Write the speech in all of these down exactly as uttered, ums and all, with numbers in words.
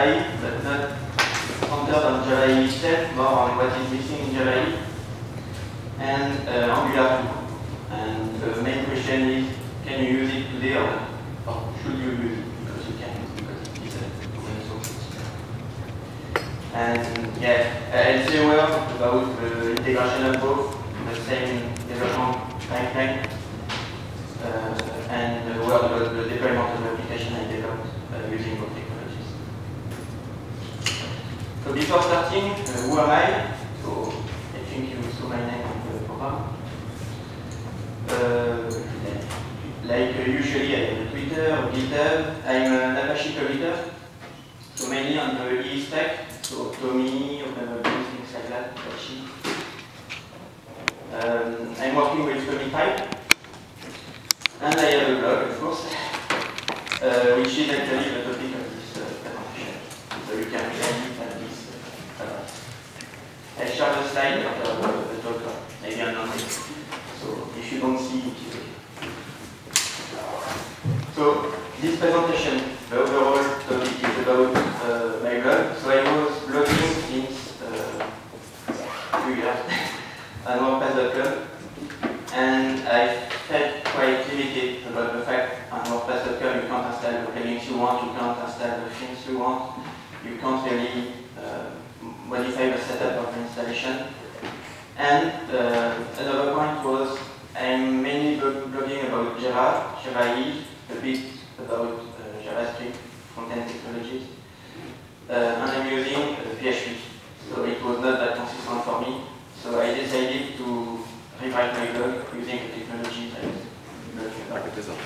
Java E E, but not centered on Java E E itself, more on what is missing in Java E E, and uh, Angular two. And the main question is, can you use it today or not? Or should you use it? Because you can, because it is a open source. And yeah, I'll say a word about the integration of both, the same development pipeline, uh, and a word about the deployment of the application I developed uh, using both technologies. So before starting, uh, who am I? So I think you saw my name on the program. Uh, like uh, usually I have a Twitter or GitHub. I'm an Apache committer, so mainly on the E E stack, so Tommy, OpenWebGIS, things like that, Apache. Um, I'm working with Commit Pipe, and I have a blog, of course, uh, which is actually the topic of this uh, presentation. So you can read it at this uh, I'll share the slide after the, the talk, maybe on Monday. So if you don't see it, it's okay. So this presentation, the overall topic is about uh, my blog. So I was blogging since uh, a few years on WordPress dot com, and I felt quite limited about the fact on WordPress dot com you can't install the plugins you want, you can't install the themes you want, you can't really uh, modify the setup of the installation. And uh, another point was I'm mainly blogging about Java, Java E E, a bit about uh, JavaScript, front-end technologies, uh, and I'm using uh, P H P. So it was not that consistent for me. So I decided to rewrite my blog using the technologies I was blogging about.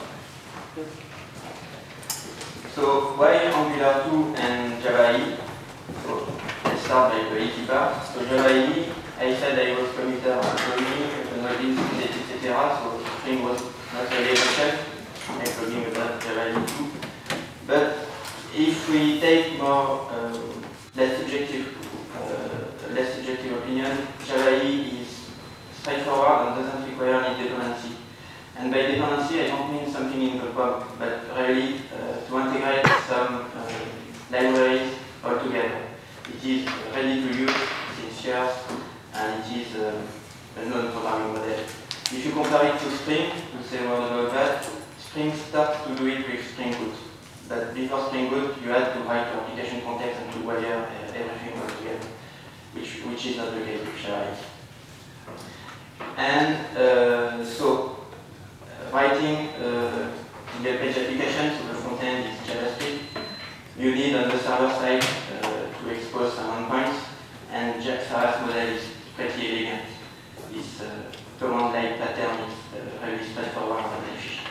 So why Angular two and Java E E? So let's start by the easy part. So Java E E, I said I was committer on Tommy, OpenWebGIS, et cetera. So Spring was not really essential. I'm blogging about Java E E two. But if we take more uh, less subjective, uh, less subjective opinion, Java E E is straightforward and doesn't require any dependency. And by dependency, I don't mean something in the code, but really uh, to integrate some uh, libraries all together. It is ready to use since years, and it is uh, a known programming model. If you compare it to Spring, to say more about that, Spring starts to do it with Spring Boot. But before Spring Boot, you had to write your application context and to wire uh, everything all together, which, which is not the case with Java E E. And uh, so, uh, writing uh, the page application, so the front end is JavaScript. You need on the server side uh, to expose some endpoints, and Java's model is pretty elegant. This uh, command-line pattern is uh, really straightforward and efficient.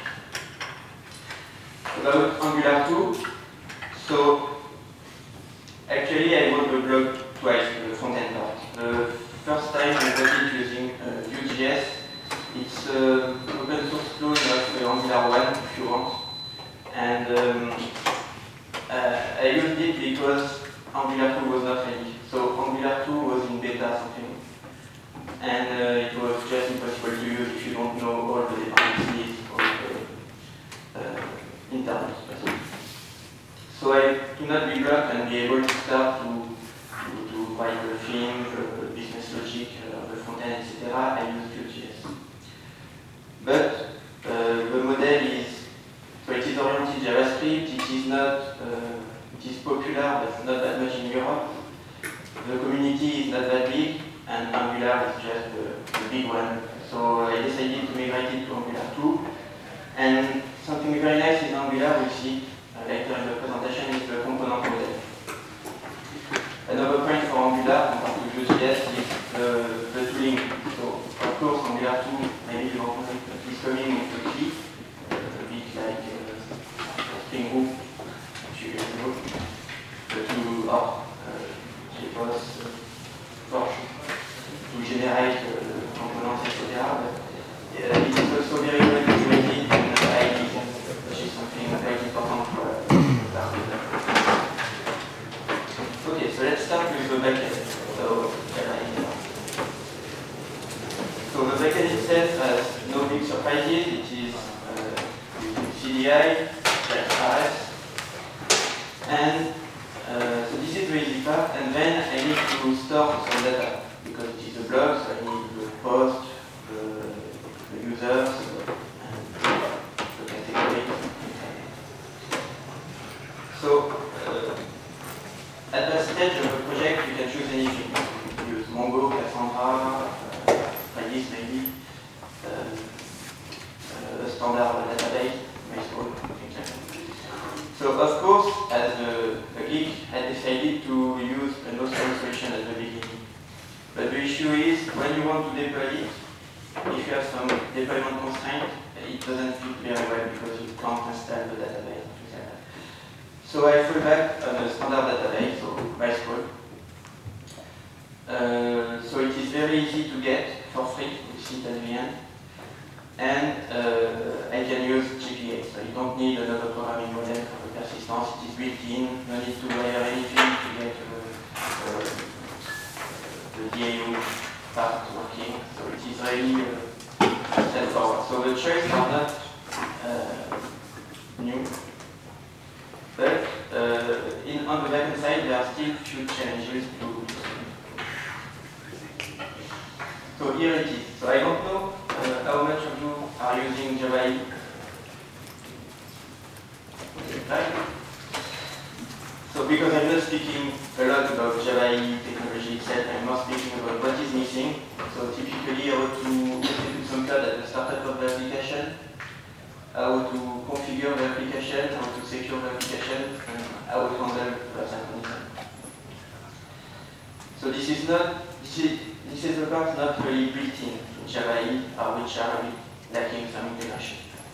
About Angular two, so actually I wrote the blog twice, the front-end part. The first time I wrote it using uh, Vue.js. It's an uh, open source clone of uh, Angular one, if you want. And um, uh, I used it because Angular two was not ready. So Angular two was in beta something. And uh, it was just impossible to use if you don't know all the dependencies or the uh, internet. So I do not be blocked and be able to start to, to, to write the theme, the business logic, uh, the front end, et cetera. I use Vue.js. But uh, the model is, so it is oriented JavaScript, it is not, uh, it is popular, but not that much in Europe. The community is not that big, and Angular is just the, the big one. So I decided to migrate it to Angular two. And something very nice in Angular, we see uh, later in the presentation, is the component model. Another point for Angular compared to Vue.js is the, the tooling. So of course Angular two, maybe you don't know it, is coming with the key, uh, a bit like uh, Spring Boot, which you know, the two or JBoss, Torch, to generate uh, the components, et cetera. But uh, it is also very well integrated in I D E, which is something quite important for uh, Okay, so let's start with the backend. So, so the backend itself has no big surprises. It is uh, C D I, R S, and to store some data because it is a blog, so I need the post, the, the users, and the category. So uh, at that stage of the project, you can choose anything. You can use Mongo, Cassandra, uh, Redis maybe, um, uh, a standard database, MySQL, things like that. So of course, as a, a geek, I decided to use a no-style solution at the beginning. But the issue is, when you want to deploy it, if you have some deployment constraint, it doesn't fit very well because you can't install the database. So I fall back on a standard database, so MySQL. Uh, so it is very easy to get for free, we see it at the end. And uh, I can use G P A, so you don't need another programming model for the persistence. It is built in, no need to wire anything to get uh, uh, the D A O part working. So it is really uh, straightforward. So the choices are not uh, new, but uh, in, on the backend side there are still few challenges to. So here it is. So I don't know uh, how much of you are using Java E E. Right? So because I'm not speaking a lot about Java E E technology itself, I'm more speaking about what is missing. So typically how to execute some code at the startup of the application, how to configure the application, how to secure the application, and how to handle the synchronism. So this is not this is this is a part not really built in in Java E E, or which are really lacking some integration.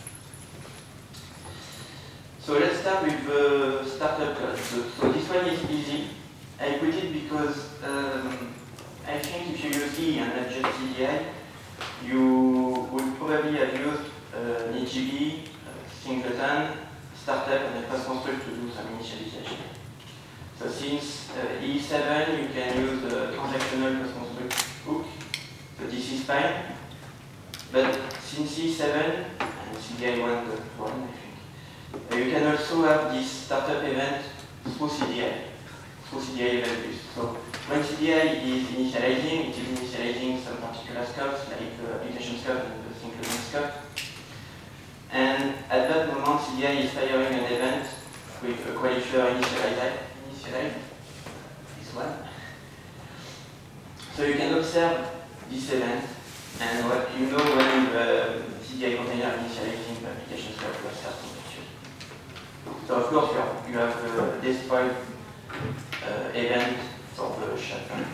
So let's start with the startup code. So, so this one is easy. I put it because um, I think if you use E and not just C D I, you would probably have used uh, an E G B, uh, singleton, startup, and a post construct to do some initialization. So since uh, E seven, you can use the transactional post construct hook. So this is fine. But since E seven and C D I one point one, I think, uh, you can also have this startup event through C D I, through C D I event bus. So when C D I is initializing, it is initializing some particular scopes, like the application scope and the synchronous scope. And at that moment, C D I is firing an event with a qualifier initialize, initialize this one. So you can observe this event, and what you know when the C D I container initializing the application scope will start to actually. So of course you have, you have the destroy uh, event for the shutdown.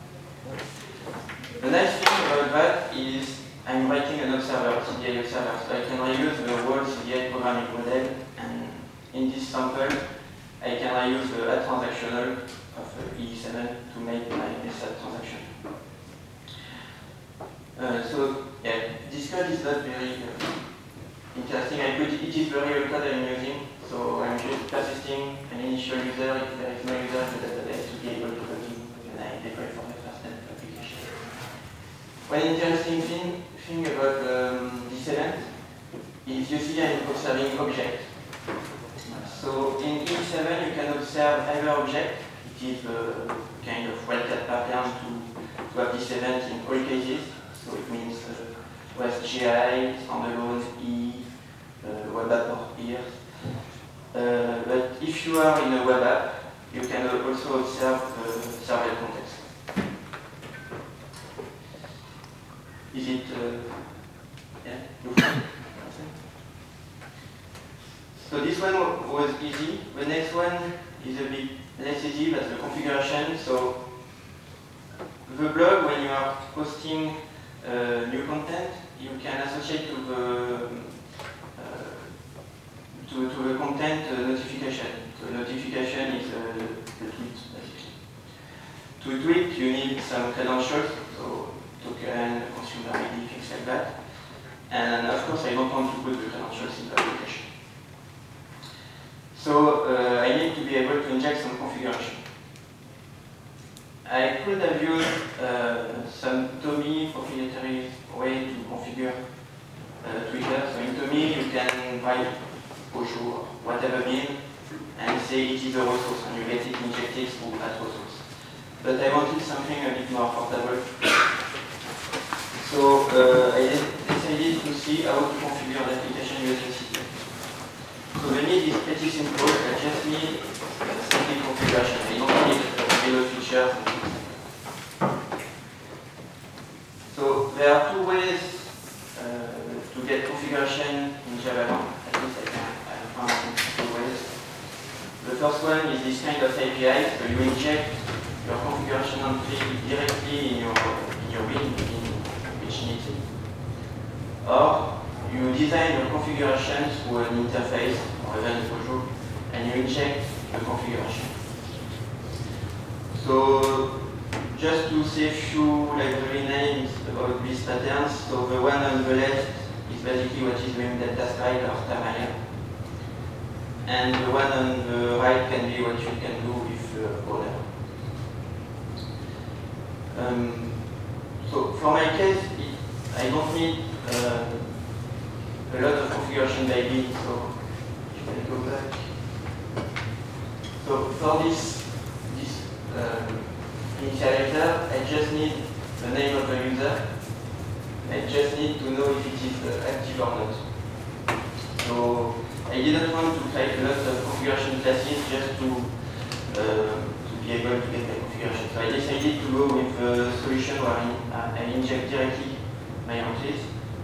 The nice thing about that is I'm writing an observer, C D I observer, so I can reuse the whole C D I programming model, and in this sample I can reuse the add transactional of E seven to make my method transaction. Uh, so yeah, this code is not very uh, interesting. I put it, it is very old code I'm using, so I'm just persisting an initial user if there is no user in the database to be able to continue when I deploy for my first application. One interesting thing, thing about um, this event is you see I'm observing object. So in E seven you can observe either object. It is a kind of wildcat pattern to, to have this event in all cases. So it means uh, REST G I, standalone, E, uh, web app or peers. Uh, but if you are in a web app, you can also observe the server context. Is it, uh, yeah, so this one was easy. The next one is a bit less easy, that's the configuration. So the blog, when you are posting uh, new content, you can associate to the uh, to, to the content uh, notification. So notification is uh, the, the tweet, basically. To tweet, you need some credentials, so token, consumer I D, things like that. And of course, I don't want to put the credentials in the application. So uh, I need to be able to inject some configuration. I could have used uh, some Tommy proprietary way to configure uh, Twitter. So in Tommy, you can write bonjour, whatever mean, and say it is a resource, and you get it injected through that resource. but I wanted something a bit more portable. So uh, I decided to see how to configure the application using C T F. So the need is pretty simple. I just need simple configuration. I don't need reload features. So there are two ways uh, to get configuration in Java. At least I can I found two ways. The first one is this kind of A P I. So you inject your configuration entry directly in your in your bin which needs it. Or you design your configuration through an interface or even a module, and you inject the configuration. So just to say a few library names about these patterns. So the one on the left is basically what is doing Delta Style or Tamaya. And the one on the right can be what you can do with uh, order. Um, so for my case, it, I don't need uh, a lot of configuration by bin, so if I go back. So for this, this um, initializer, I just need the name of the user. I just need to know if it is uh, active or not. So I didn't want to create a lot of configuration classes just to, uh, to be able to get my configuration. So I decided to go with a solution where I, I inject directly my entries.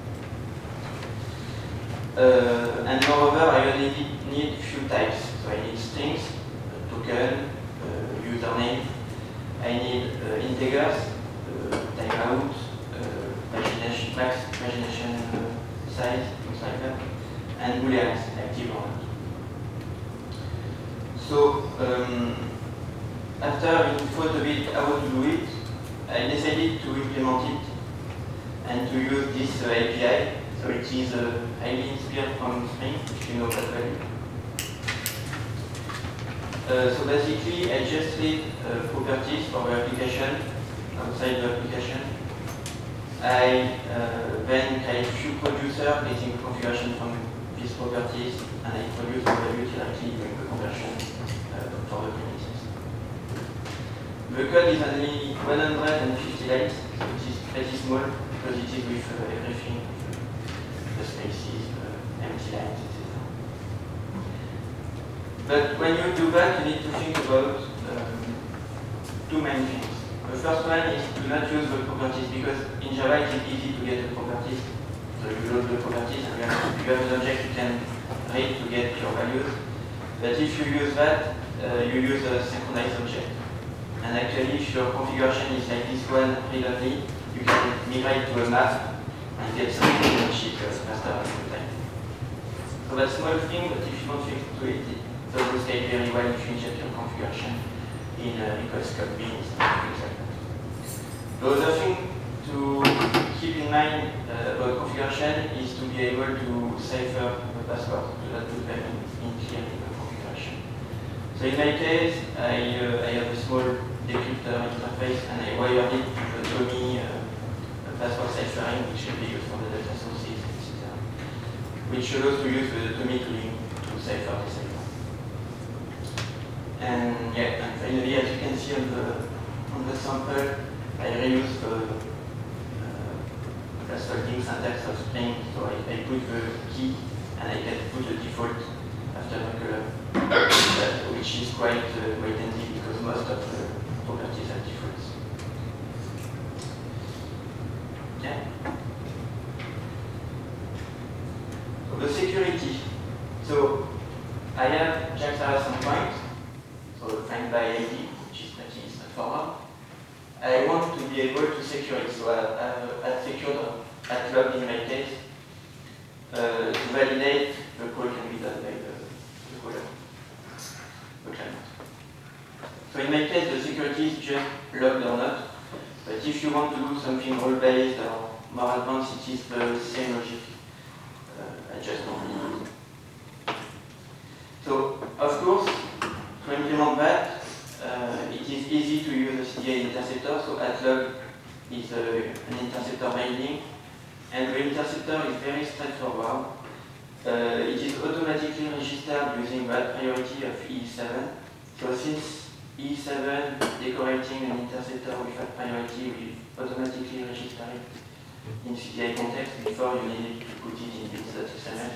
Uh, and moreover, I only need a few types. So I need strings, uh, token, uh, username. I need uh, integers, uh, timeout, uh, pagination, max pagination uh, size, things like that, and booleans, active or not. So um, after being thought a bit how to do it, I decided to implement it and to use this uh, A P I. So it is uh, highly inspired from Spring, if you know that value. Uh, so basically, I just read uh, properties for the application, outside the application. I uh, then create a few producers getting configuration from these properties, and I produce the value directly during the conversion uh, for the premises. The code is only one hundred fifty lines, so it is pretty small because it is with uh, everything. The spaces, uh, empty lines, et cetera. But when you do that, you need to think about um, two main things. The first one is to not use the properties, because in Java it is easy to get the properties. So you load the properties and you have, you have an object you can read to get your values. But if you use that, uh, you use a synchronized object. And actually, if your configuration is like this one, read-only, you can migrate to a map and get something which is faster at the time. So that's a small thing, but if you want to do it, it doesn't scale very well if you inject your configuration in uh, request code beans and things like that. The other thing to keep in mind uh, about configuration is to be able to cipher the password, to not put them in, in clear in the configuration. So in my case, I, uh, I have a small decryptor interface and I wired it to the Tommy uh, password ciphering, which should be used for the data sources, et cetera. Which allows to use the Tommy tooling to cipher the cipher. And yeah, and finally, as you can see on the on the sample, I reuse the uh, assaulting syntax of Spring. So I, I put the key and I can put the default after the color, which is quite uh, quite handy because most of the properties are defaults. Yeah. So the security. So I have JAX-RS endpoint, so find by I D, which is pretty straightforward. I want to be able to secure it, so I have at secured at log in my case uh, to validate the call can be done by the, the caller, the client. So in my case, the security is just logged or not. But if you want to do something role-based or more advanced, it is the same logic. Uh, I just don't need it. So, of course, to implement that, uh, it is easy to use a C D I interceptor. So, AtLog is a, an interceptor binding, and the interceptor is very straightforward. Uh, it is automatically registered using that priority of E seven. So, since E seven, decorating an interceptor with a priority will automatically register it in C D I context before you need to put it in bits.xml.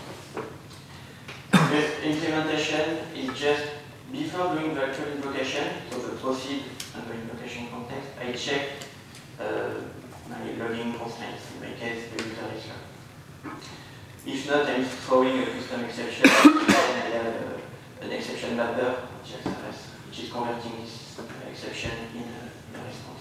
The implementation is just before doing the actual invocation, so the proceed and the invocation context, I check uh, my logging constraints. In my case, the user is logged. If not, I'm throwing a custom exception, and I have uh, an exception mapper, which is converting this exception in a, in a response.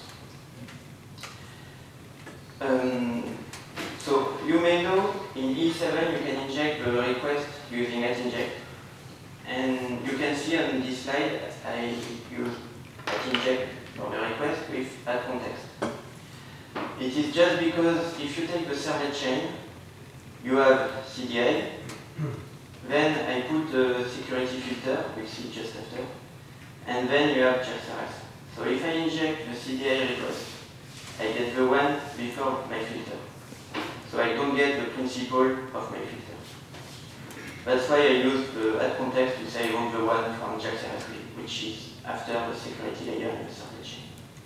Um, so you may know in E seven you can inject the request using @inject, and you can see on this slide I use @inject for the request with @context. It is just because if you take the servlet chain, you have C D I, then I put a security filter, we'll see just after, and then you have JaxRS. So if I inject the C D I request, I get the one before my filter. So I don't get the principal of my filter. That's why I use the @context to say I want the one from JaxRS, which is after the security layer in the servlet chain.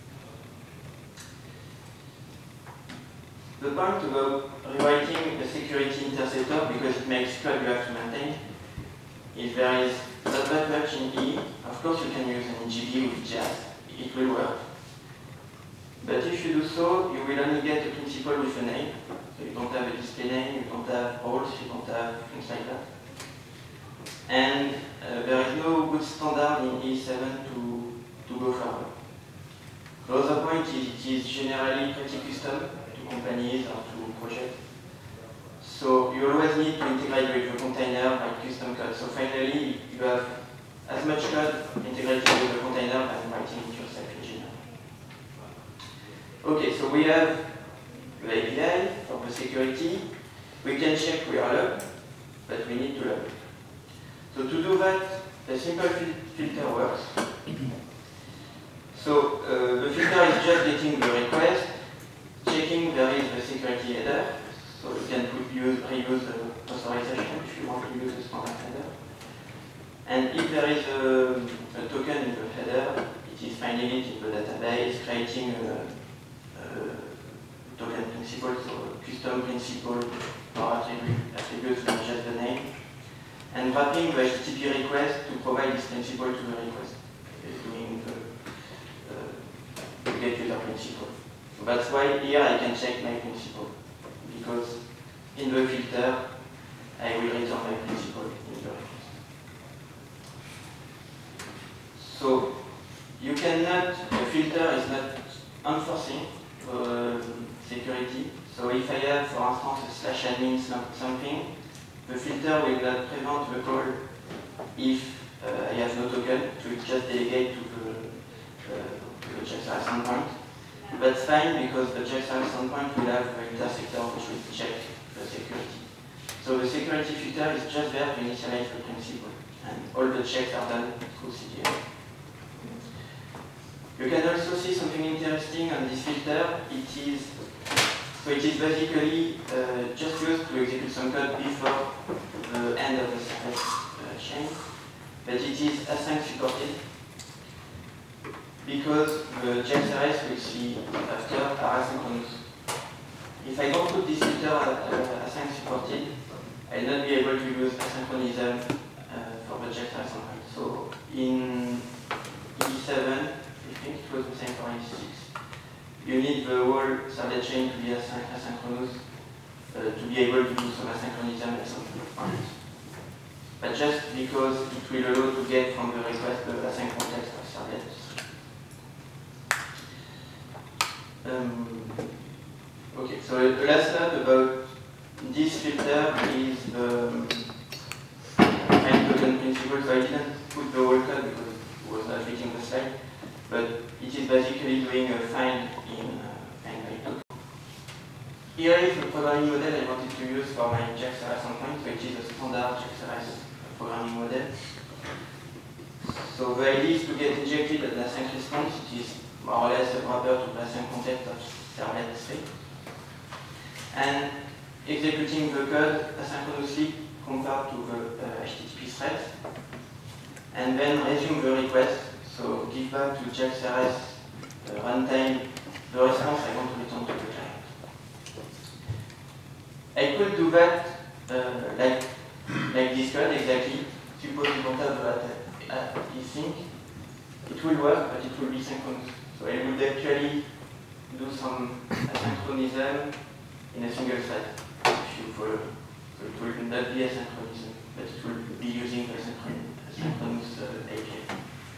The point about rewriting a security interceptor, because it makes code you have to maintain, is there is not that much in E. Of course, you can use an N G B with Jazz. It will work. But if you do so, you will only get a principal with a name. So you don't have a display name, you don't have roles, you don't have things like that. And uh, there is no good standard in E seven to, to go further. The other point is it is generally pretty custom to companies or to projects. So you always need to integrate with the container by custom code. So finally, you have as much code integrated with the container as writing it yourself in general. Okay, so we have the A P I for the security. We can check we are logged, but we need to log. So to do that, a simple fil filter works. So uh, the filter is just getting the request, checking there is the security header. So you can put, use, reuse the authorization if you want to use the standard header. And if there is a, a token in the header, it is finding it in the database, creating a, a token principal, so a custom principal or attribute, attributes with just the name, and wrapping the H T T P request to provide this principal to the request, doing the uh, get user principal. So that's why here I can check my principal, because in the filter I will return my principal in the request. So you cannot, the filter is not enforcing uh, security. So if I have, for instance, a slash admin something, the filter will not prevent the call if uh, I have no token, to just delegate to the, uh, the JaxRS endpoint. That's fine because the JaxRS endpoint will have the interceptor which will check the security. So the security filter is just there to initialize the principal, and all the checks are done through C D I. You can also see something interesting on this filter. It is so it is basically uh, just used to execute some code before the end of the servlet uh, chain, but it is async supported because the JaxRS we see after are asynchronous. If I don't put this filter uh, async supported, I will not be able to use asynchronism uh, for the JaxRS endpoint. So in E seven, I think it was the same for E six. You need the whole servlet chain to be asynch asynchronous uh, to be able to do some asynchronism at some point. But just because it will allow to get from the request the async context of servlet. Um, okay, so the last note about this filter is the find token principle. So I didn't put the whole code because it was not fitting the slide. But it is basically doing a find in uh, find by token. Here is the programming model I wanted to use for my JaxRS endpoint, which is a standard JaxRS programming model. So the idea is to get injected an async response. It is more or less a wrapper to the async context of servlet state, and executing the code asynchronously compared to the uh, H T T P thread, and then resume the request. So give back to JAX-R S uh, runtime the response I want to return to the client. I could do that uh, like, like this code exactly. Suppose you don't have that async. It will work, but it will be synchronous. So I would actually do some asynchronism in a single thread, if you follow. So it will not be asynchronism, but it will be using the asynchronous uh, A P I.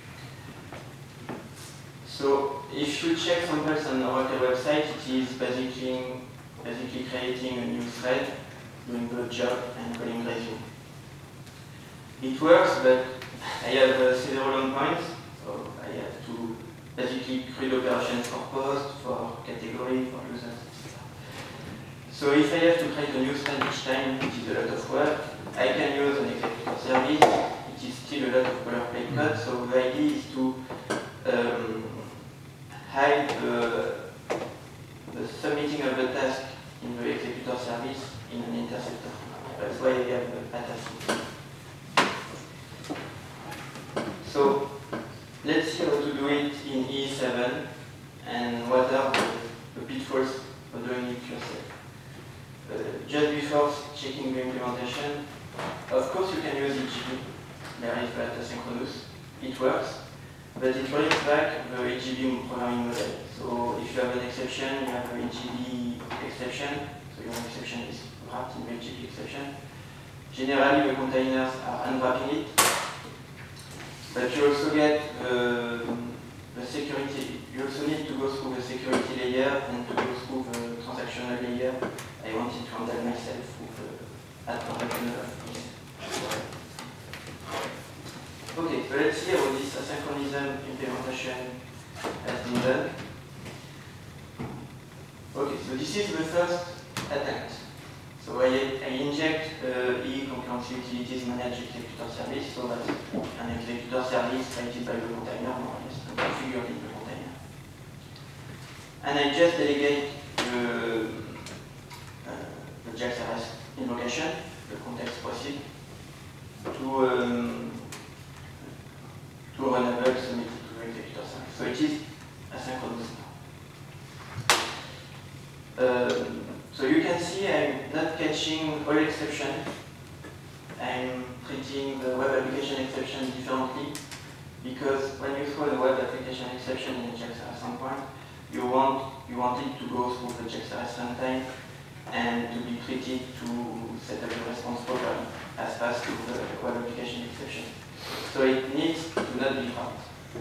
So if you check samples on our website, it is basically, basically creating a new thread, doing the job, and calling resume. It works, but I have uh, several endpoints, so I have to basically create operations for post, for category, for users, et cetera. So if I have to create a new thread each time, it is a lot of work. I can use an executor service. It is still a lot of boilerplate code. So the idea is to um, hide the, the submitting of the task in the executor service in an interceptor. That's why I have a async. So let's see how to do it in E E seven and what are the, the pitfalls of doing it yourself. Uh, just before checking the implementation, of course you can use E G B. There is that asynchronous. It works, but it brings back the E G B programming model. So if you have an exception, you have an E G B exception. So your exception is wrapped in the E G B exception. Generally, the containers are unwrapping it. But you also get uh, the security. You also need to go through the security layer and to go through the transactional layer. I wanted to handle myself with the add transactional of this. Okay, so let's see how this asynchronism implementation has been done. Okay, so this is the first attempt. So I, I inject uh, E concurrency utilities managed executor service, so that's an executor service created by the container, more or less, and configured in the container. And I just delegate the, uh, the JAX-R S invocation, the context proceed, to, um, to a runnable submitted to the executor service. So it is asynchronous now. Um, So you can see I'm not catching all exceptions. I'm treating the web application exception differently because when you throw the web application exception in the JAX-R S endpoint, you want you want it to go through the JAX-R S runtime and to be treated to set up the response properly as fast as the web application exception. So it needs to not be wrapped.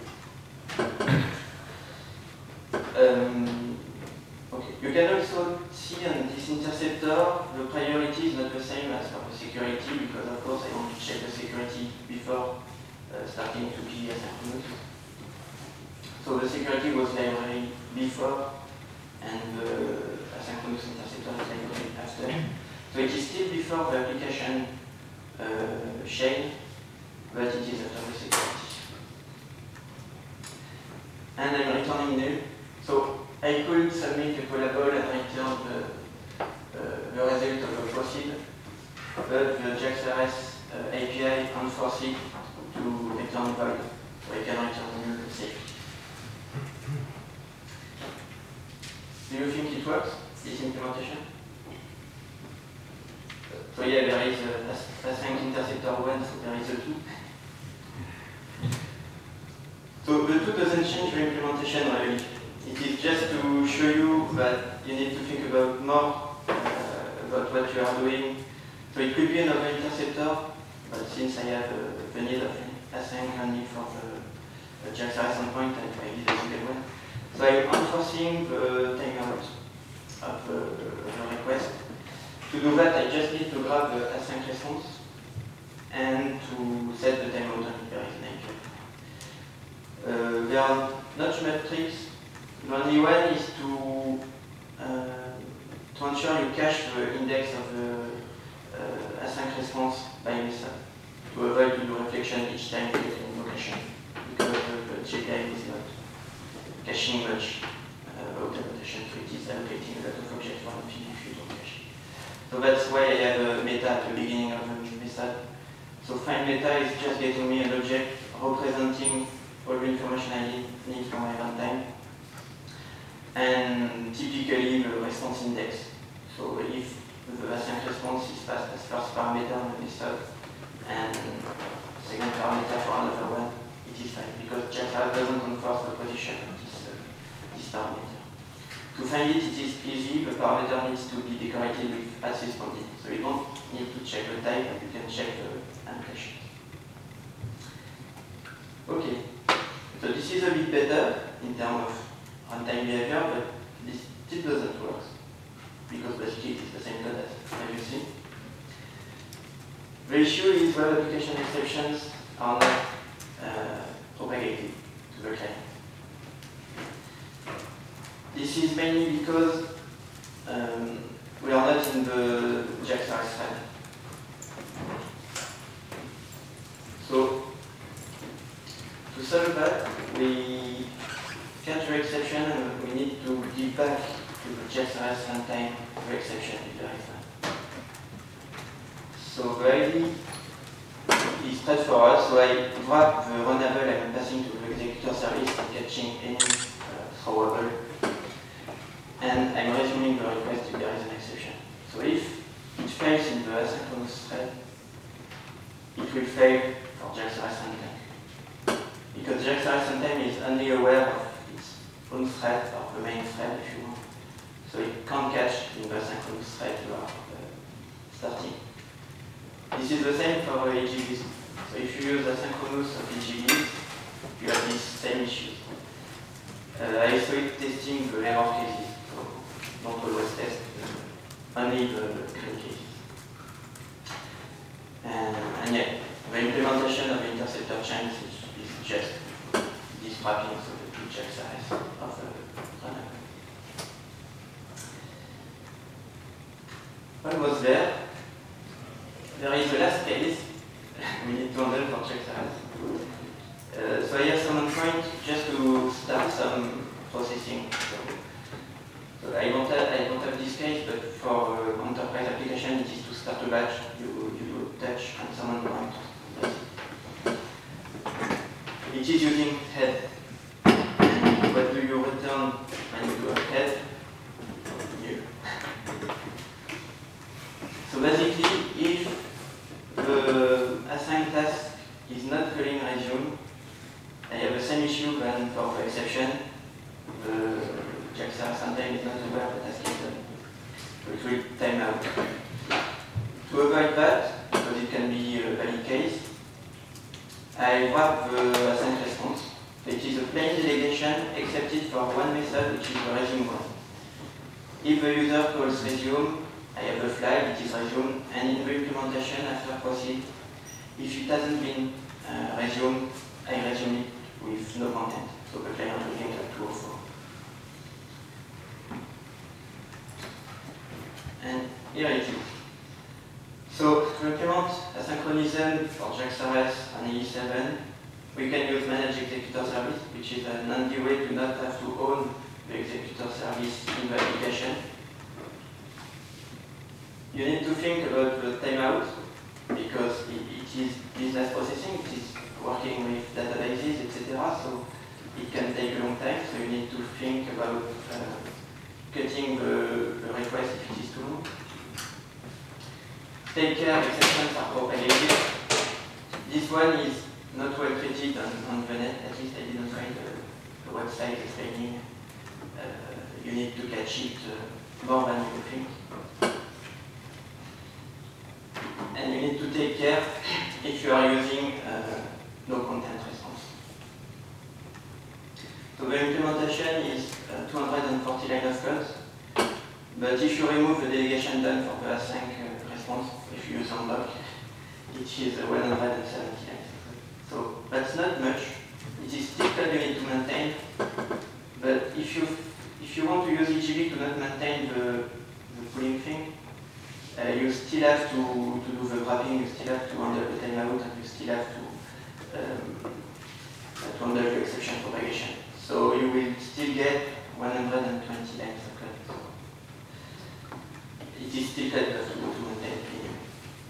Um, Okay. You can also see on this interceptor, the priority is not the same as for the security because of course I want to check the security before uh, starting to be asynchronous. So the security was library before and the asynchronous interceptor is library after. So it is still before the application uh, chain, but it is after the security. And I'm returning null. So I could submit a callable and return the, uh, the result of the proceed, but the JAX-R S uh, A P I enforces it to return void, so I can return null safely. Do you think it works, this implementation? So yeah, there is a async interceptor one, so there is a two. So the two doesn't change the implementation really. It is just to show you that you need to think about more uh, about what you are doing. So it could be another interceptor, but since I have uh, the need of async only for the, the JAX-R S endpoint, I did a single one. So I'm enforcing the timeout of uh, the request. To do that, I just need to grab the async response and to set the timeout on there is an uh, There are not metrics. The only one is to, uh, to ensure you cache the index of the uh, async response by method to avoid to do reflection each time you get an invocation because the, the J P I is not caching much uh, out annotation, so it is allocating a lot of object for nothing if you don't cache. So that's why I have a meta at the beginning of the method. So find meta is just getting me an object representing all the information I need, need for my runtime, and typically the response index. So if the async response is passed as first parameter on the method, and second parameter for another one, it is fine, because Jaxaras doesn't enforce the position of this, uh, this parameter. To find it, it is easy. The parameter needs to be decorated with as responded. So you don't need to check the type, you can check the annotation. Okay, so this is a bit better in terms of runtime behavior, but this still doesn't work, because basically it's the same code as you see. The issue is web application exceptions are not uh, propagated to the client. This is mainly because um, we are not in the Jaxaras thread. So, to solve that, we catch the exception and we need to give back to the Jaxaras runtime the exception if there is one. So the idea is straightforward. So I wrap the runnable I'm passing to the executor service and catching any uh, throwable. And I'm resuming the request if there is an exception. So if it fails in the asynchronous thread, it will fail for Jaxaras runtime. Because Jaxaras runtime is only aware of its own thread, or the main thread if you want. So it can't catch in the asynchronous thread you are uh, starting. This is the same for E G Bs. So if you use asynchronous of E G Bs, you have these same issues. Uh, I saw it testing the error cases. Don't always test, uh, only the clean cases. And, and yeah, the implementation of the interceptor chains is, is just this wrapping of the two Jaxaras of the runnable. Almost there. There is the last case we need to handle for Jaxaras. Uh, so I have some endpoint just to start some processing. So, So I don't, have, I don't have this case, but for uh, enterprise application, it is to start a batch, you, you do touch and some endpoint. It is using head. And what do you return when you do a head? New. So basically, if the assigned task is not calling resume, I have the same issue than for the exception. The Jaxaras runtime is not aware of the task is done. So it will time out. To avoid that, because it can be a valid case, I wrap the assigned response. It is a plain delegation accepted for one method, which is the resume one. If the user calls resume, I have a flag, it is resume, and in the implementation after proceed, if it hasn't been uh, resumed, I resume it with no content. So the client looking at two oh four. And here it is. So to implement asynchronism for Jaxaras on E E seven, we can use manage executor service, which is an handy way to not have to own the executor service in the application. You need to think about the timeout, because it, it is business processing, it is working with databases, et cetera. So it can take a long time, so you need to think about uh, cutting the, the request if it is too long. Take care, exceptions are propagated. This one is not well treated on, on the net, at least I didn't find a, a website explaining uh, you need to catch it uh, more than you think. And you need to take care if you are using uh, no content response. So the implementation is uh, two hundred forty lines of code, but if you remove the delegation done for the async uh, response, if you use unlock, it is uh, one hundred seventy lines of code. So that's not much. It is still code you need to maintain, but if you if you want to use E G B to not maintain the, the pooling thing, uh, you still have to, to do the wrapping, you still have to handle the timeout, and you still have to, um, to handle the exception propagation. So you will still get one hundred twenty lines of code. So it is still code you have to, to maintain.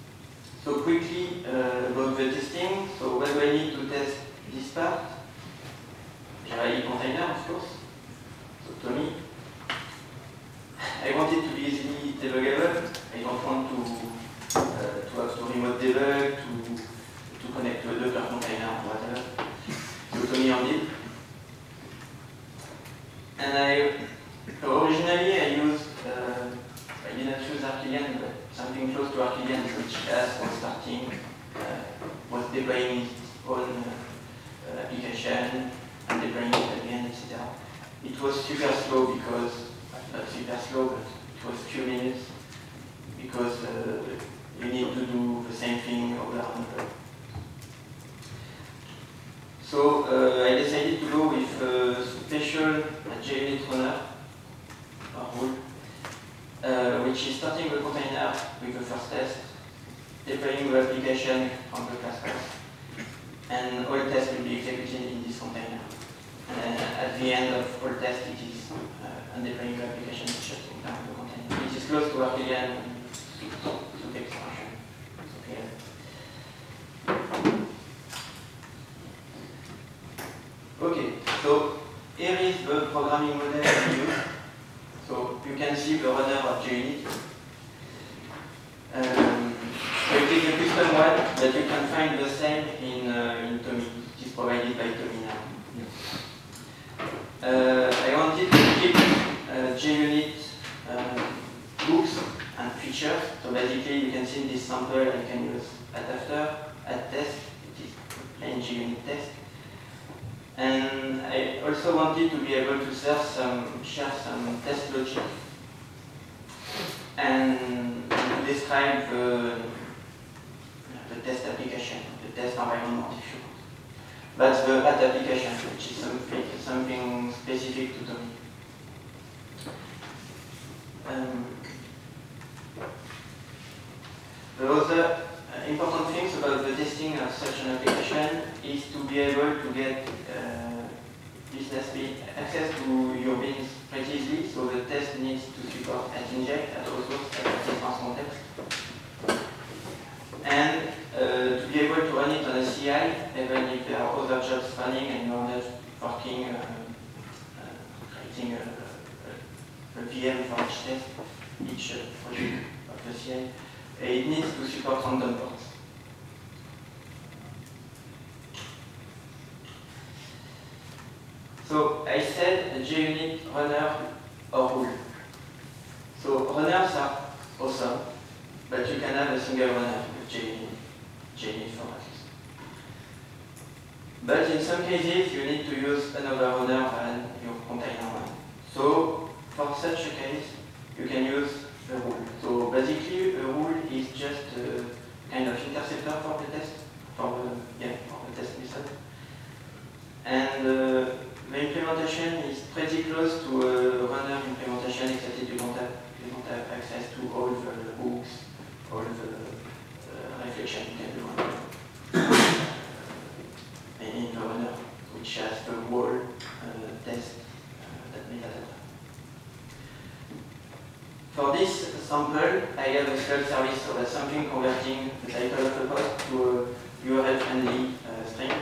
So quickly uh, about the testing. So what do I need to test this part? Arquillian, but something close to Arquillian, which as was starting, uh, was deploying its own uh, application and deploying it again, et cetera. It was super slow because, not super slow, but it was few minutes because uh, you need to do the same thing over and over. So uh, I decided to go with a special JUnit runner, or rule, uh, which is starting the container with the first test, deploying the application from the class class, and all tests will be executed in this container. And then at the end of all tests, it is uh, and deploying the application is shutting down the container. It is close to Arquillian to the extension. Okay. Okay, so here is the programming model we use. So you can see the runner of JUnit. Um, so it is a custom one, but you can find the same in, uh, in Tommy. It is provided by Tommy now. Uh, I wanted to keep uh, JUnit uh, books and features. So basically, you can see in this sample, I can use at after, at test, it is plain JUnit test. And I also wanted to be able to share some, share some test logic and to describe the, the test application, the test environment if you want. But the at application, which is something, something specific to Tommy. Um, the other uh, important things about the testing of such an application is to be able to get uh, business access to your bins pretty easily, so the test needs to support at inject, at all source, at reference context. And uh, to be able to run it on a C I, even if there are other jobs running and you're not working, uh, uh, creating a, a, a V M for each test, each uh, project of the C I, it needs to support random ports. So I said a JUnit runner or rule. So runners are awesome, but you can have a single runner with JUnit, JUnit formats. But in some cases, you need to use another runner than your container one. So for such a case, you can use a rule. So basically, a rule is just a kind of interceptor for the test, for the, yeah, for the test method. And uh, the implementation is pretty close to a runner implementation, except that you don't have, you don't have access to all the hooks, all the uh, reflection you can do on uh, in the runner, which has the wall uh, test uh, that metadata. For this sample, I have a Slug service, so that's something converting the title of the post to a U R L-friendly uh, string.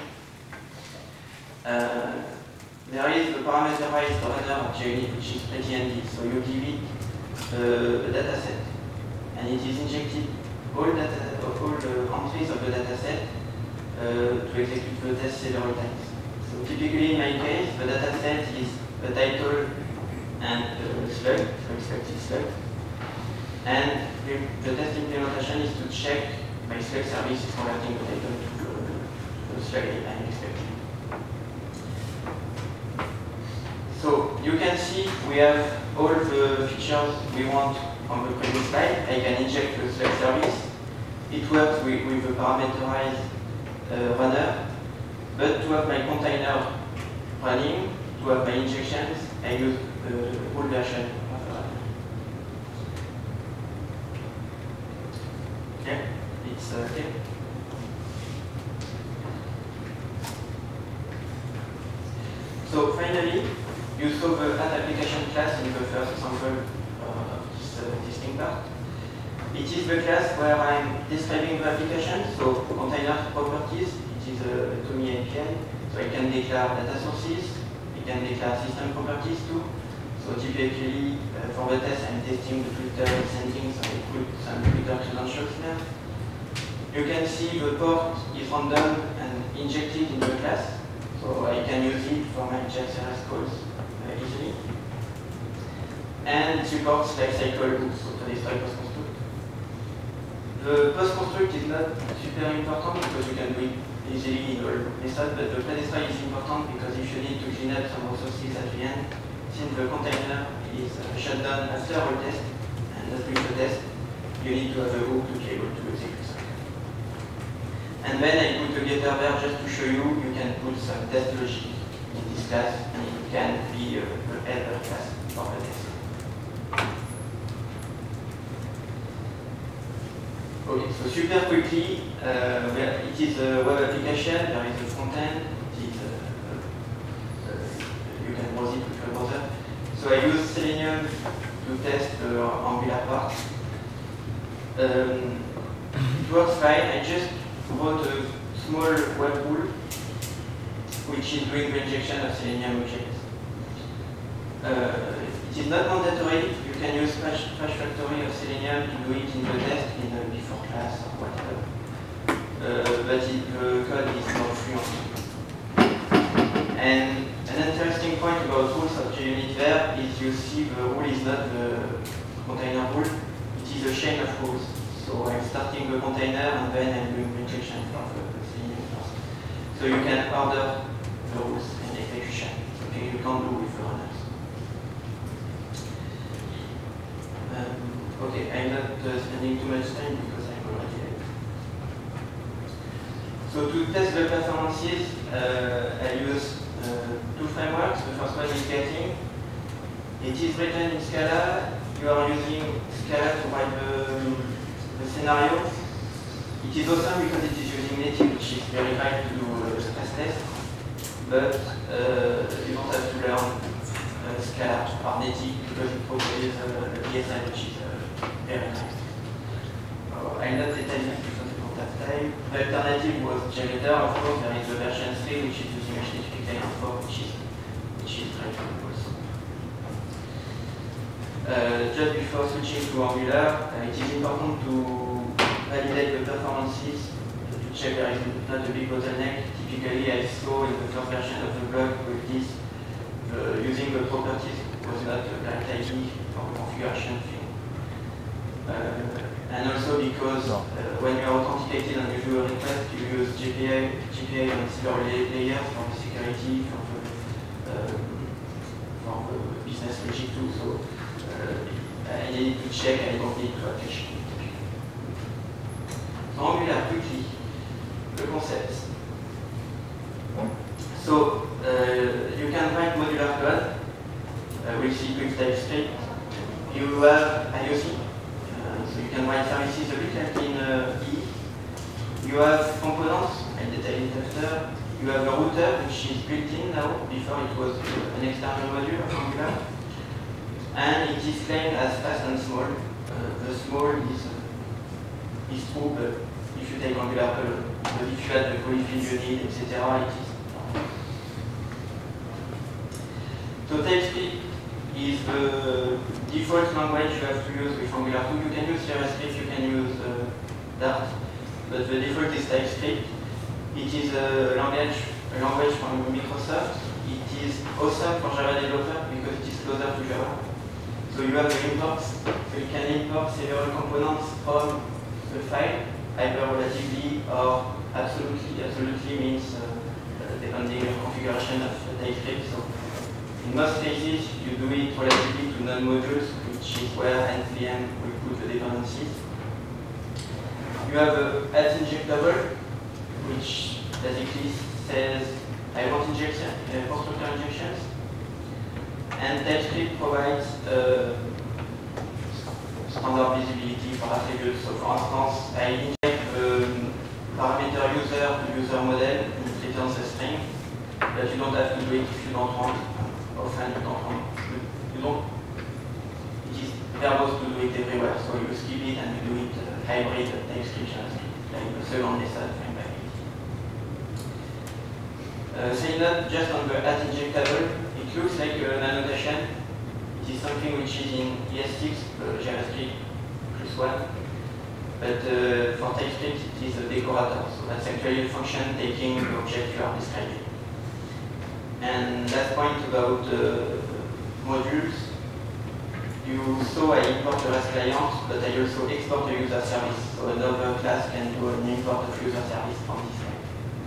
Uh, there is the parameterized runner of JUnit, which is pretty handy. So you give it uh, a data set, and it is injected all, data, all the entries of the data set uh, to execute the test several times. So typically in my case, the data set is a title and uh, Slug, so expected Slug. And the, the test implementation is to check my Slug service is converting the title to uh, the Slug I'm expecting. So you can see we have all the features we want on the previous slide. I can inject the Slug service. It works with, with the parameterized uh, runner. But to have my container running, to have my injections, I use the rule version of the runner. Okay, it's uh, okay. So finally, you saw the add application class in the first example uh, of this uh, testing part. It is the class where I'm describing the application, so container properties. It is a Tommy A P I, so I can declare data sources. I can declare system properties too. So typically, uh, for the test, I'm testing the Twitter sending, so I put some Twitter credentials there. You can see the port is random and injected in the class, so I can use it for my J S R S calls uh, easily. And it supports lifecycle hooks, so to destroy response to. The post-construct is not super important because you can do it easily in all methods, but the predestroy is important because if you need to clean up some resources at the end, since the container is uh, shut down after a test and not during the test, you need to have a hook to be able to execute something. And then I put a getter there just to show you, you can put some test logic in this class and it can be a, a helper class for the test. Okay, so super quickly, uh, it is a web application, there is a front end, it is, uh, uh, you can browse it with your browser. So I use Selenium to test the Angular part. Um, it works fine, I just wrote a small web rule which is doing the injection of Selenium objects. Uh, it is not mandatory, you can use Crash Factory of Selenium to do it in the test in a before class or whatever. Uh, but it, the code is not free. And an interesting point about rules of JUnit there is you see the rule is not the container rule, it is a chain of rules. So I'm starting the container and then I'm doing the injection for the Selenium first. So you can order the rules and execution, something you can't do with the runners. Um, okay, I'm not uh, spending too much time because I'm already late. So to test the performances, uh, I use uh, two frameworks. The first one is Gatling. It is written in Scala. You are using Scala to write the, the scenario. It is awesome because it is using native, which is very hard to do a stress test. But uh, you don't have to learn uh, Scala or native because it produces uh, a P S I, which is uh, very nice. Uh, I'm not detailing because I don't have time. The alternative was JMeter. Of course, there is the version three, which is using H T T P client four, which is which is very good also. Uh, just before switching to Angular, uh, it is important to validate the performances to check there is not a big bottleneck. Typically, I saw in the first version of the blog with this, uh, using the properties was not a very tidy for the configuration thing. Uh, and also because uh, when you are authenticated and you do a request, you use G P A, G P A and several layers for the security, for the, um, for the business logic too. So uh, I need to check, I don't need to attach. So Angular, quickly, the concepts. So uh, you can write modular code uh, with Quick TypeScript. You have I O C. So you can write services a bit like in uh, E. You have components, I'll detail it after. You have a router, which is built in now. Before it was uh, an external module of Angular. And it is claimed as fast and small. Uh, the small is, uh, is true, but if you take Angular alone, but if you add the polyfill you need, et cetera, it is. So TypeScript is the default language you have to use with Angular two. You can use JavaScript, you can use uh, Dart, but the default is TypeScript. It is a language, a language from Microsoft. It is awesome for Java developer because it is closer to Java. So you have the imports, so you can import several components from the file, either relatively or absolutely. Absolutely means uh, uh, depending on configuration of TypeScript. So in most cases, you do it relatively to non-modules, which is where N P M will put the dependencies. You have a at injectable, which basically says I want injection, uh, constructor injections. And TypeScript provides uh, standard visibility for attributes. So for instance, I inject the um, parameter user to user model and it returns a string, but you don't have to do it if you don't want. Often you don't want, you don't, it is verbose to do it everywhere, so you skip it and you do it uh, hybrid TypeScript, like the second method frame by it. Uh, saying that just on the at injectable, it looks like an annotation. It is something which is in E S six, uh, JavaScript plus one, but uh, for TypeScript it is a decorator, so that's actually a function taking the object you are describing. And last point about uh, modules, you saw I import a REST client, but I also export a user service. So another class can do an import of user service from this side.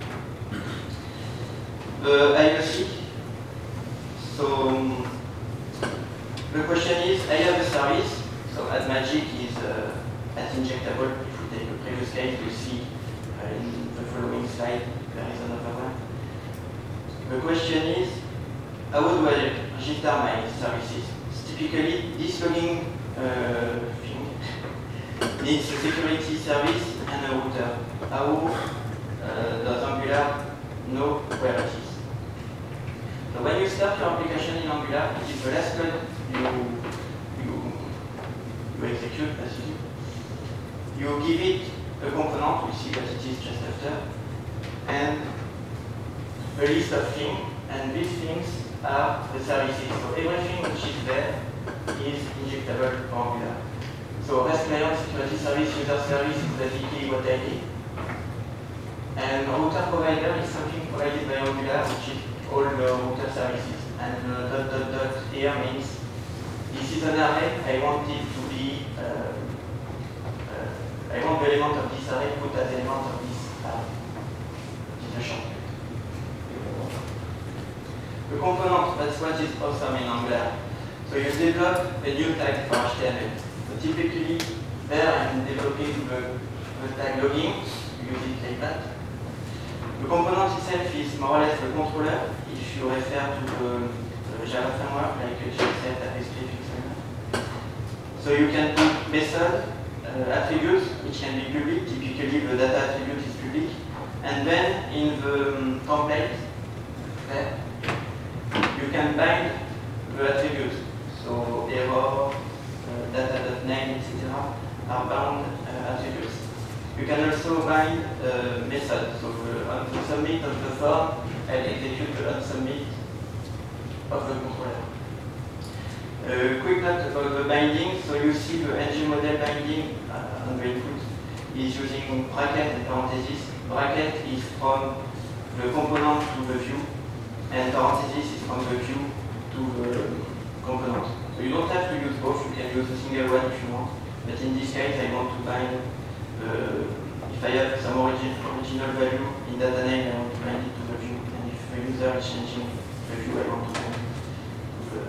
The I O C. So um, the question is, I have a service. So as magic is uh, as injectable. If we take the previous case, we see uh, in the following slide there is another one. The question is, how do I register my services? Typically, this logging uh, thing needs a security service and a router. How uh, does Angular know where it is? So when you start your application in Angular, it is the last code you, you, you execute as you do. You give it a component, we see what it is just after, and a list of things, and these things are the services. So everything which is there is injectable for Angular. So REST client, security service, user service is basically what I did. And router provider is something provided by Angular, which is all the router services. And uh, dot dot dot here means this is an array. I want it to be, uh, uh, I want the element of this array put as element of this array. This is a shortcut. The component, that's what is awesome in Angular. So you develop a new tag for H T M L. So typically, there I'm developing the, the tag logging, you use it like that. The component itself is more or less the controller, if you refer to the, the Java framework, like J S F, TypeScript, et cetera. So you can put method, uh, attributes, which can be public, typically the data attribute is public, and then in the um, template, there, you can bind the attributes. So error, uh, data.name, et cetera are bound uh, attributes. You can also bind uh, method. So the, on the submit of the form, I'll execute the unsubmit of the controller. A uh, quick note about the binding. So you see the N G model binding uh, on the input is using bracket and parenthesis. Bracket is from the component to the view, and parenthesis is from the view to the component. So you don't have to use both, you can use a single one if you want. But in this case, I want to bind, uh, if I have some origin, original value in data name, I want to bind it to the view. And if the user is changing the view, I want to bind it to the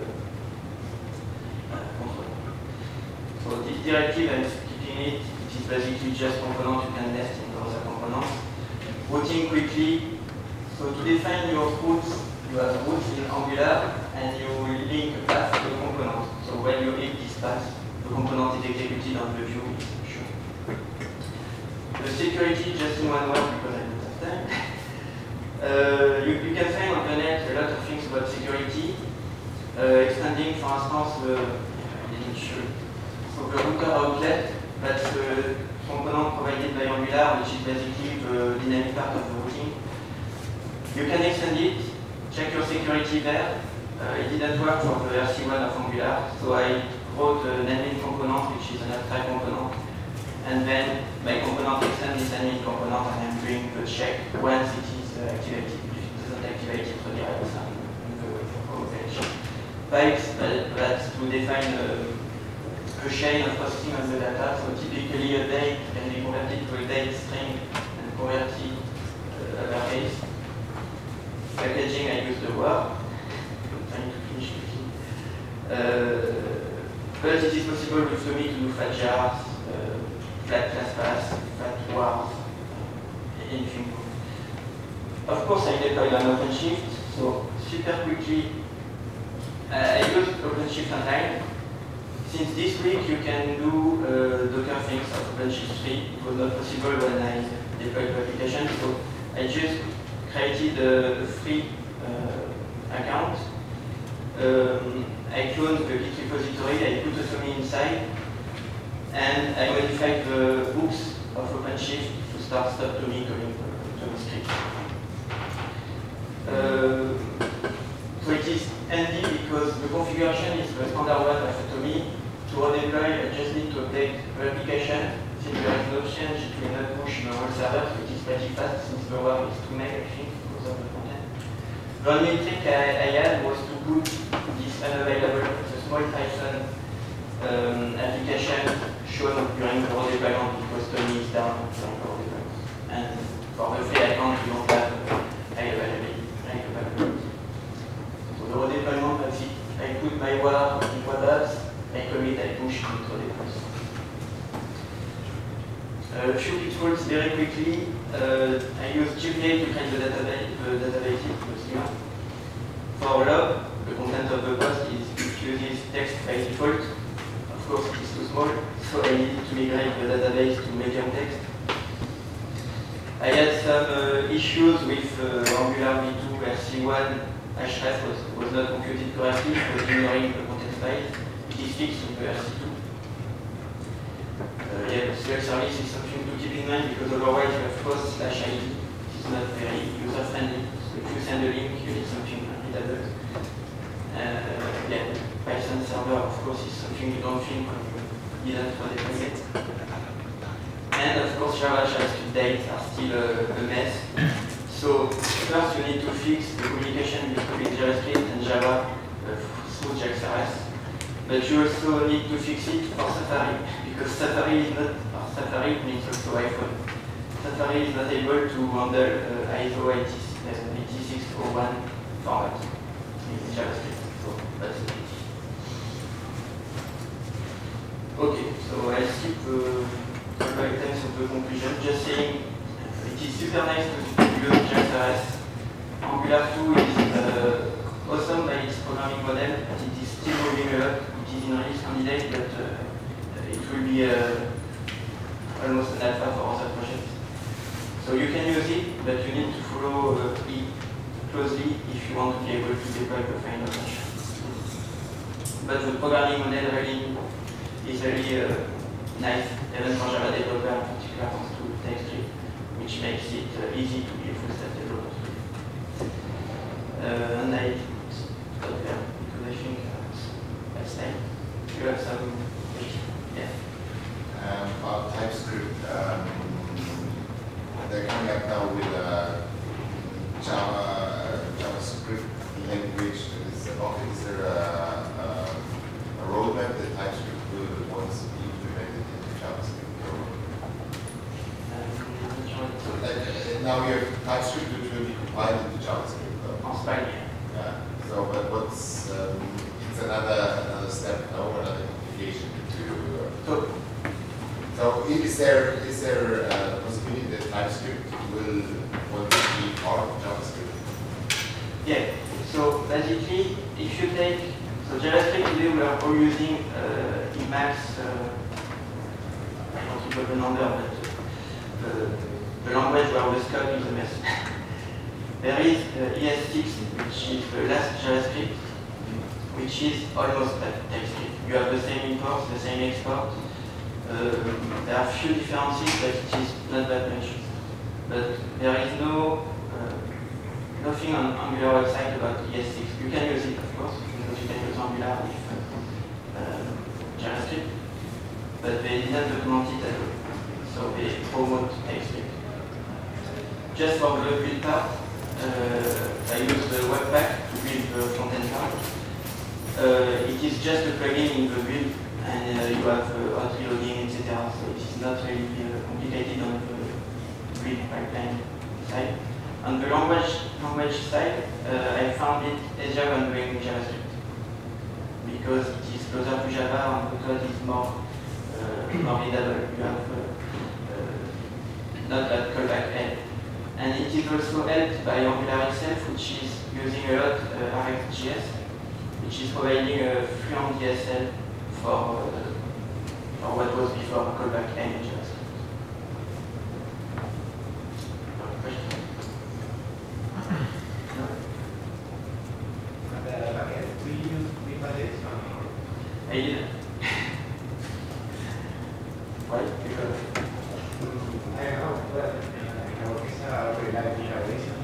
uh, controller. So this directive, I'm keeping it, it is basically just component you can nest in other components. Routing quickly. So to define your routes, you have routes in Angular, and you will link a path to the component. So when you hit this path, the component is executed on the view is shown. The security, just in one word, because I don't have time. uh, you, you can find on the net a lot of things about security, uh, extending, for instance, the, I didn't show it. So the router outlet, that's the component provided by Angular, which is basically the dynamic part of the routing. You can extend it, check your security there. Uh, it didn't work for the R C one of Angular, so I wrote an admin component, which is an abstract component. And then my component extends this admin component, and I'm doing the check once it is uh, activated. If it doesn't activate, it redirects on the page. Pipes, uh, that's to define a, a chain of processing of the data. So typically a date can be converted to a date string and converted uh, uppercase. Packaging, I use the word. I'm trying to finish quickly. Uh, but it is possible with Tommy to do flat jars, uh, flat class paths, flat wars, uh, anything. Of course, I deployed on OpenShift, so super quickly, uh, I used OpenShift Online. Since this week, you can do uh, Docker things of OpenShift three. It was not possible when I deployed the application, so I just created a, a free uh, account. Um, I cloned the Git repository, I put Atomy inside, and I modified the hooks of OpenShift to start stop Tommy calling the Tommy script. Uh, so it is handy because the configuration is the standard one of Atomy. To redeploy, I just need to update the application. Since there is no change, it will not push the whole server, so it is pretty fast since the web is two meg, I think, because of the content. The only trick I, I had was to put this unavailable, the small Python um, application shown during the raw deployment because Tony is down during the raw deployment. And for the free account, you don't have high availability. High availability. So the raw deployment, I see, I put my war in web apps, I commit, I push into the deployment. A uh, few pitfalls very quickly. Uh, I use G P A to create the database, the database the schema. For log, the content of the post is it uses text by default. Of course, it is too small, so I needed to migrate the database to medium text. I had some uh, issues with uh, Angular V two where C one href was, was not computed correctly, it was ignoring the content file. It is fixed in the R C two. Uh, yeah, the select service is something to keep in mind because otherwise you have post slash I D. It is not very user friendly. So if you send a link, you need something readable. Uh, yeah, Python server, of course, is something you don't think when you didn't deploy it. And of course, Java JavaScript dates are still a, a mess. So first, you need to fix the communication between JavaScript and Java uh, through J A X R S. But you also need to fix it for Safari, because Safari is not, or Safari means also iPhone. Safari is not able to handle uh, I S O eighty-six oh one format in JavaScript, so that's it. Okay, so I'll skip uh, the items of the conclusion, just saying it is super nice to use J A X R S. Angular two is uh, awesome by its programming model, but it is still moving a lot. It is in release candidate, but uh, it will be uh, almost an alpha for other projects. So you can use it, but you need to follow uh, it closely if you want to be able to deploy the final version. But the programming model really is really uh, nice, even for Java developer in particular wants to TypeScript, which makes it uh, easy to be a full stack developer. Uh, and I stop there because I think uh, that's time. You have some questions? Yeah. Um, about TypeScript, um, they're coming up now with a Java JavaScript language. Is, okay, is there a, a, a roadmap that TypeScript will once implemented into JavaScript? Um, like, uh, now we have TypeScript which will be compiled into JavaScript. On Spike. Yeah. So, but what's um, it's another another step, no, another complication to. Uh, so, so is there is there a possibility that TypeScript will want to be part of JavaScript? yeah. So basically, if you take so JavaScript today, we are all using uh, Emacs. Uh, I don't remember the number, but uh, the language where the scope is a mess. There is uh, E S six, which is the last JavaScript, which is almost like TypeScript. You have the same import, the same export. Uh, there are few differences, but it is not that much. But there is no uh, nothing on Angular website about E S six. You can use it, of course, because you can use Angular with uh, uh, JavaScript, but they didn't document it at all. So they promote TypeScript. Just for the build part, Uh, I use the Webpack to build the front-end part. Uh, it is just a plugin in the build, and uh, you have uh, hot reloading, et cetera. So it is not really uh, complicated on the build pipeline side. On the language language side, uh, I found it easier when doing JavaScript because it is closer to Java and the code is more uh, more readable. You have uh, uh, not that callback end. And it is also helped by Angular itself, which is using a lot uh, R X J S, which is providing a fluent D S L for, uh, for what was before callback end in JavaScript. Question? No? Do you use Vue.js? I didn't. Why? Because I don't know, but esa reliabilization.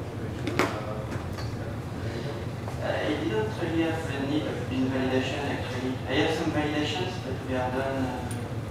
I didn't really have the need of bin validation actually. I have some validations, but we are done. Uh,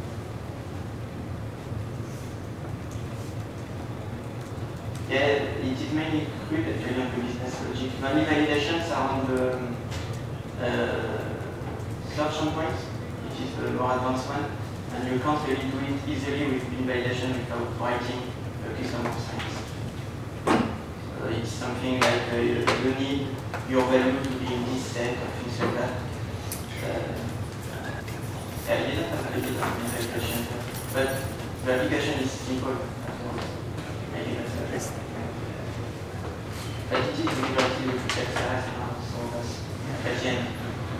yeah, it is mainly crude actually on the business logic. Many validations are on the um, uh, search endpoints. If which is the more advanced one, and you can't really do it easily with bin validation without writing a custom constraints. So it's something like uh, you need your value to be in this set or things like that. Uh, yeah, I didn't have a little bin validation, but the application is simple. Maybe that's the best. But it is related with X R S now, so that's at the end.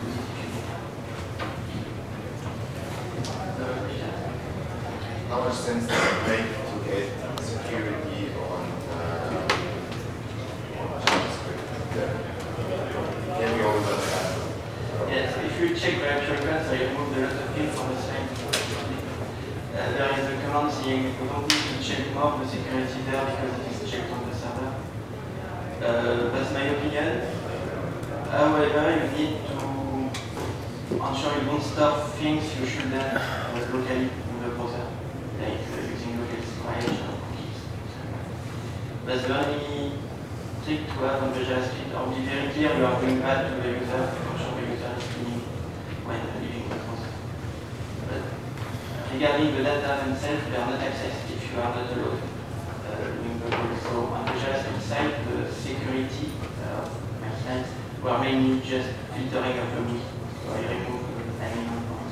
How much sense does it make to get security on uh, JavaScript? Can we all learn that? Yes, if you check the actual class, I removed a lot of things from the same. Uh, there is a command saying we don't need to check more the security there because it is checked on the server. Uh, that's my opinion. However, you need to ensure you don't stop things you should then uh, locally in the browser, like uh, using local storage or cookies. That's the only trick to have on the JavaScript, or be very clear you are going bad to the user to ensure the user is cleaning when leaving the browser. But regarding the data themselves, they are not accessed if you are not allowed uh, doing the work. So on the JavaScript side, the security of uh, my slides were mainly just filtering of the mood. So I remove any non-bonds.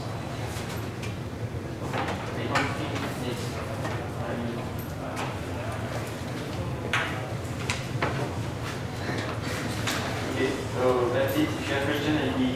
I don't think it's really okay, so that's it. If you have questions, I'll be